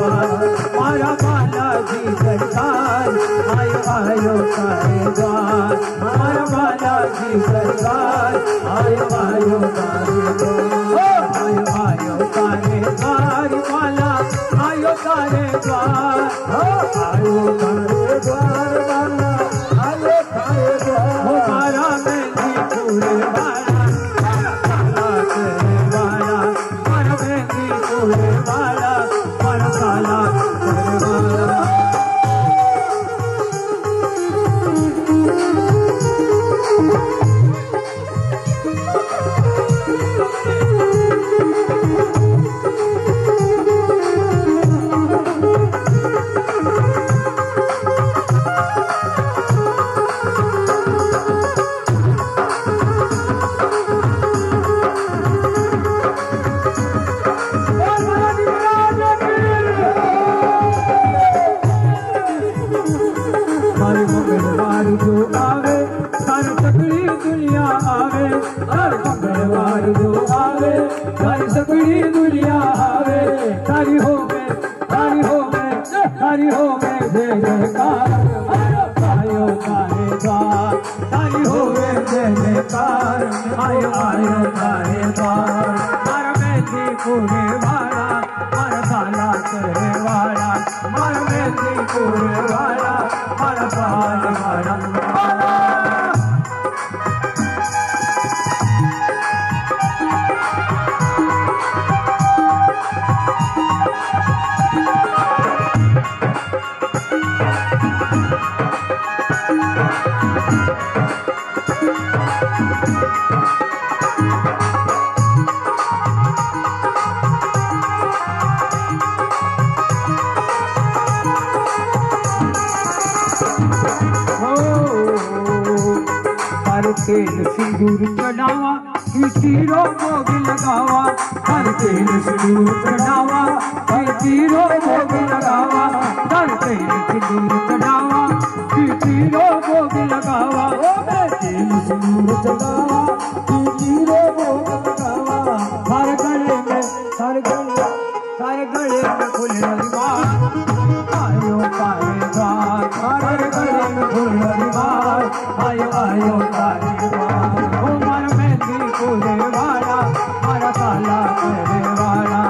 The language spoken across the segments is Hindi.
द्वार मारा बालाजी सरकार आयो आयो तारे द्वार मारा बालाजी सरकार आयो आयो तारे द्वार आयो आयो तारे द्वार माला आयो तारे द्वार आयो तारे द्वार माला आयो तारे द्वार मारा मेहंदी पूरे वाला काला तेरे वाला मारा मेहंदी पूरे वाला मारा काला तेरे वाला जो आवे सारी सगड़ी दुनिया आवे हर मंगलवार जो आवे सारी सगड़ी दुनिया आवे सारी हो गए सारी हो गए सारी हो गए जय जयकार आयो तारे द्वार सारी हो गए जय जयकार आयो आयो तारे द्वार मारा मेहंदी पूरे वाला मारा बाला करे वाला मारा मेहंदी पूरे वाला मारा बाल मारा तेल सिंदूर चढ़ावा तीरों भोग लगावा हर तेल सिंदूर चढ़ावा तीरों भोग लगावा हर तेल सिंदूर चढ़ावा तीरों भोग लगावा तेल सिंदूर चढ़ावा तीरों भोग लगावा हर गले में फूल हरिवार आयो तारे द्वार हर गले में फूल हरिवार आयो आयो तारे द्वार मारा मेहंदी पूरे वाला मारा काला तेरे वाला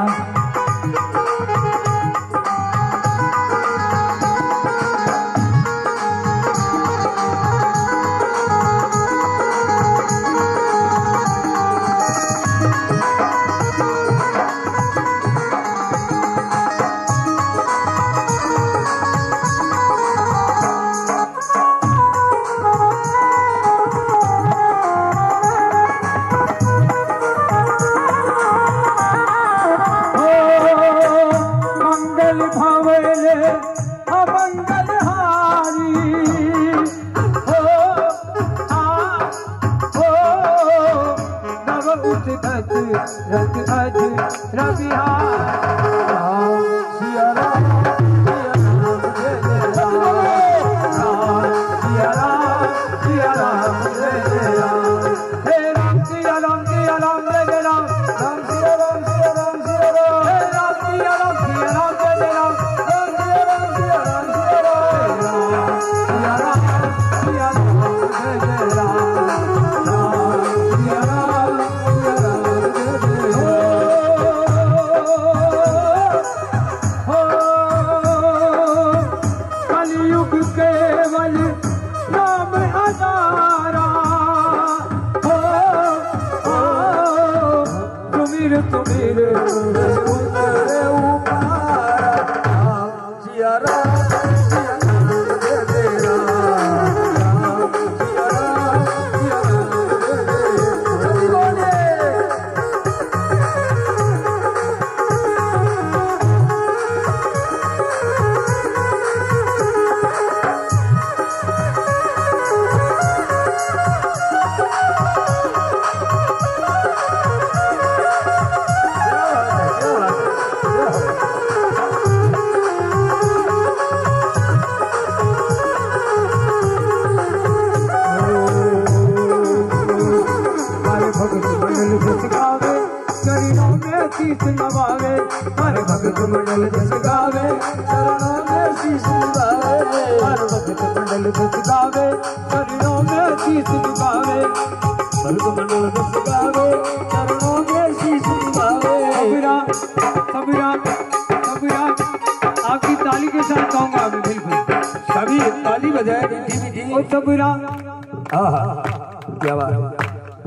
मंडल जस गावे चरणों में शीश झुकावे हर भक्त मंडल जस गावे चरणों में शीश झुकावे भक्त मंडल जस गावे चरणों में शीश झुकावे सबीरा सबीरा सबीरा आपकी ताली के साथ गाऊंगा मैं बिल्कुल सभी ताली बजाए मीठी मीठी ओ सबीरा क्या बात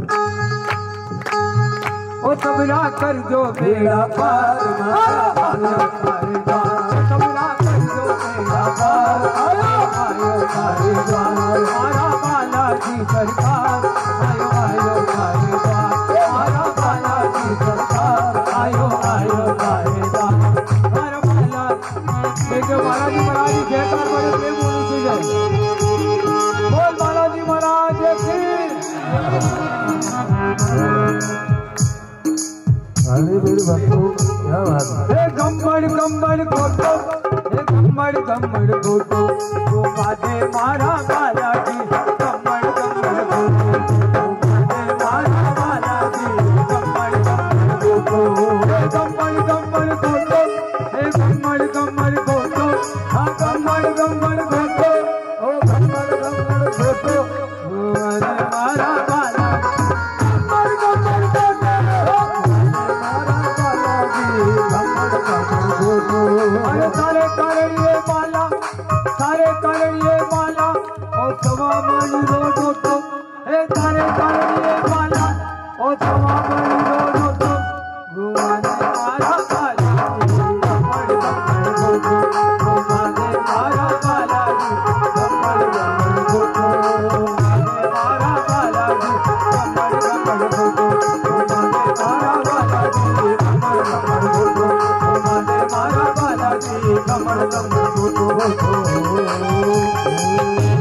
ओ सबरा कर जो बेड़ा पार सबरा कर जो बेड़ा पार आयो सारे द्वार हमारा बालाजी सरकार आयो आयो सारे द्वार हमारा बालाजी सरकार आयो आयो सारे द्वार हमारा बाला देखो बालाजी महाराज जयकार बड़े प्रेम बोलने से जाए बोल बालाजी महाराज की अरे मेरे भक्तों क्या बात है गम्बड़ गम्बड़ फोटो गम्बड़ फोटो वो बाजे मारा बालाजी गम्बड़ गम्बड़ फोटो वो बाजे मारा बालाजी गम्बड़ गम्बड़ फोटो गम्बड़ गम्बड़ फोटो हे गम्बड़ गम्बड़ फोटो हाँ गम्बड़ गम्बड़ फोटो ओ गम्बड़ गम्बड़ फोटो वो बाजे मारा सारे करिए माला और सवा मानी रोड तो हे सारे करिए माला और सवा मानी रोड तो घुमाने मारा बालाजी गम्बड़ गम्बड़ फोटो घुमाने मारा बालाजी गम्बड़ गम्बड़ फोटो घुमाने मारा बालाजी गम्बड़ गम्बड़ फोटो घुमाने मारा बालाजी गम्बड़ गम्बड़ फोटो घुमाने मारा बालाजी गम्बड़ गम्बड़ फोटो